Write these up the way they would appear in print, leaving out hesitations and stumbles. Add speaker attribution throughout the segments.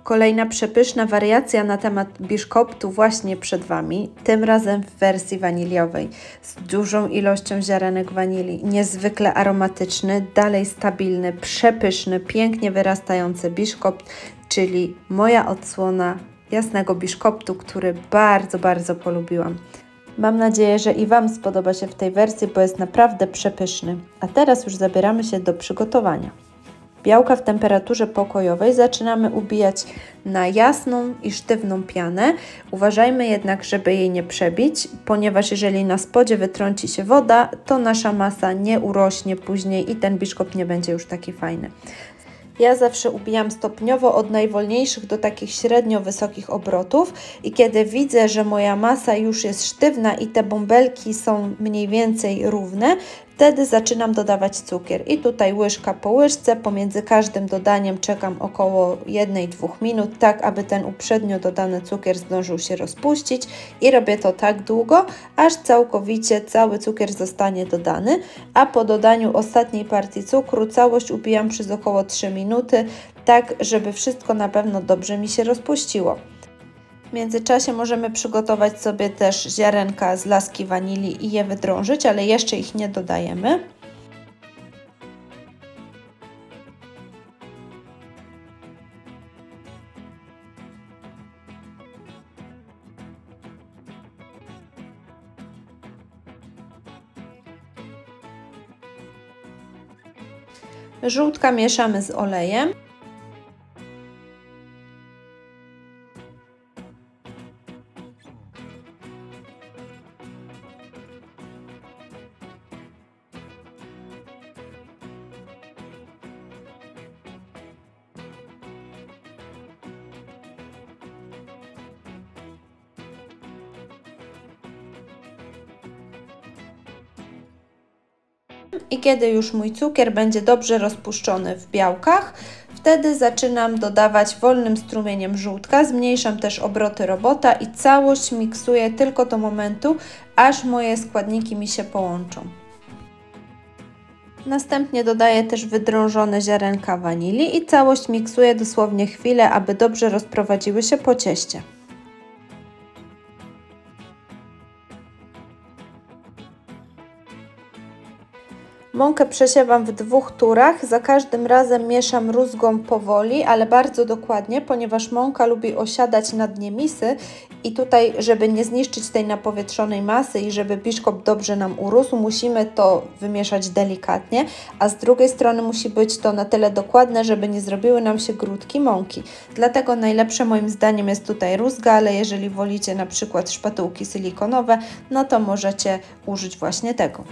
Speaker 1: Kolejna przepyszna wariacja na temat biszkoptu właśnie przed Wami, tym razem w wersji waniliowej, z dużą ilością ziarenek wanilii, niezwykle aromatyczny, dalej stabilny, przepyszny, pięknie wyrastający biszkopt, czyli moja odsłona jasnego biszkoptu, który bardzo, bardzo polubiłam. Mam nadzieję, że i Wam spodoba się w tej wersji, bo jest naprawdę przepyszny. A teraz już zabieramy się do przygotowania. Białka w temperaturze pokojowej zaczynamy ubijać na jasną i sztywną pianę. Uważajmy jednak, żeby jej nie przebić, ponieważ jeżeli na spodzie wytrąci się woda, to nasza masa nie urośnie później i ten biszkopt nie będzie już taki fajny. Ja zawsze ubijam stopniowo od najwolniejszych do takich średnio wysokich obrotów i kiedy widzę, że moja masa już jest sztywna i te bąbelki są mniej więcej równe, wtedy zaczynam dodawać cukier i tutaj łyżka po łyżce, pomiędzy każdym dodaniem czekam około 1-2 minut, tak aby ten uprzednio dodany cukier zdążył się rozpuścić i robię to tak długo, aż całkowicie cały cukier zostanie dodany, a po dodaniu ostatniej partii cukru całość ubijam przez około 3 minuty, tak żeby wszystko na pewno dobrze mi się rozpuściło. W międzyczasie możemy przygotować sobie też ziarenka z laski wanilii i je wydrążyć, ale jeszcze ich nie dodajemy. Żółtka mieszamy z olejem. I kiedy już mój cukier będzie dobrze rozpuszczony w białkach, wtedy zaczynam dodawać wolnym strumieniem żółtka, zmniejszam też obroty robota i całość miksuję tylko do momentu, aż moje składniki mi się połączą. Następnie dodaję też wydrążone ziarenka wanilii i całość miksuję dosłownie chwilę, aby dobrze rozprowadziły się po cieście. Mąkę przesiewam w 2 turach, za każdym razem mieszam rózgą powoli, ale bardzo dokładnie, ponieważ mąka lubi osiadać na dnie misy i tutaj, żeby nie zniszczyć tej napowietrzonej masy i żeby biszkopt dobrze nam urósł, musimy to wymieszać delikatnie, a z drugiej strony musi być to na tyle dokładne, żeby nie zrobiły nam się grudki mąki. Dlatego najlepsze moim zdaniem jest tutaj rózga, ale jeżeli wolicie na przykład szpatułki silikonowe, no to możecie użyć właśnie tego.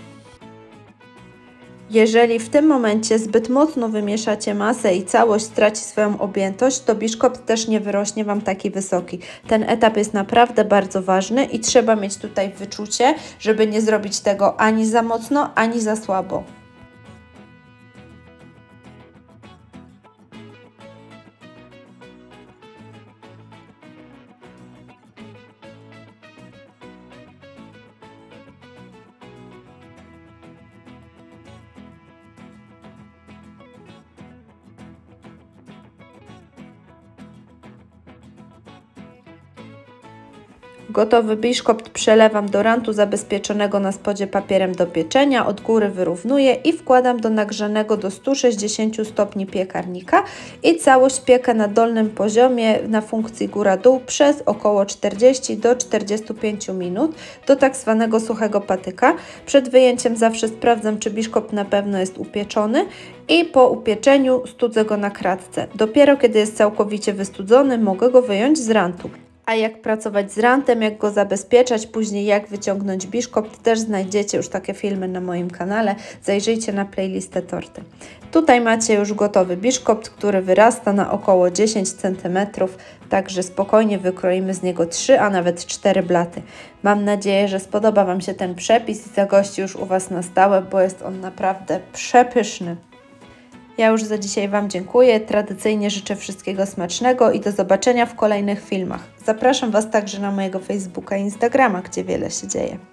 Speaker 1: Jeżeli w tym momencie zbyt mocno wymieszacie masę i całość straci swoją objętość, to biszkopt też nie wyrośnie Wam taki wysoki. Ten etap jest naprawdę bardzo ważny i trzeba mieć tutaj wyczucie, żeby nie zrobić tego ani za mocno, ani za słabo. Gotowy biszkopt przelewam do rantu zabezpieczonego na spodzie papierem do pieczenia, od góry wyrównuję i wkładam do nagrzanego do 160 stopni piekarnika i całość piekę na dolnym poziomie na funkcji góra-dół przez około 40 do 45 minut do tak zwanego suchego patyka. Przed wyjęciem zawsze sprawdzam, czy biszkopt na pewno jest upieczony i po upieczeniu studzę go na kratce. Dopiero kiedy jest całkowicie wystudzony, mogę go wyjąć z rantu. A jak pracować z rantem, jak go zabezpieczać, później jak wyciągnąć biszkopt, też znajdziecie już takie filmy na moim kanale. Zajrzyjcie na playlistę torty. Tutaj macie już gotowy biszkopt, który wyrasta na około 10 cm, także spokojnie wykroimy z niego 3, a nawet 4 blaty. Mam nadzieję, że spodoba Wam się ten przepis i zagości już u Was na stałe, bo jest on naprawdę przepyszny. Ja już za dzisiaj Wam dziękuję, tradycyjnie życzę wszystkiego smacznego i do zobaczenia w kolejnych filmach. Zapraszam Was także na mojego Facebooka i Instagrama, gdzie wiele się dzieje.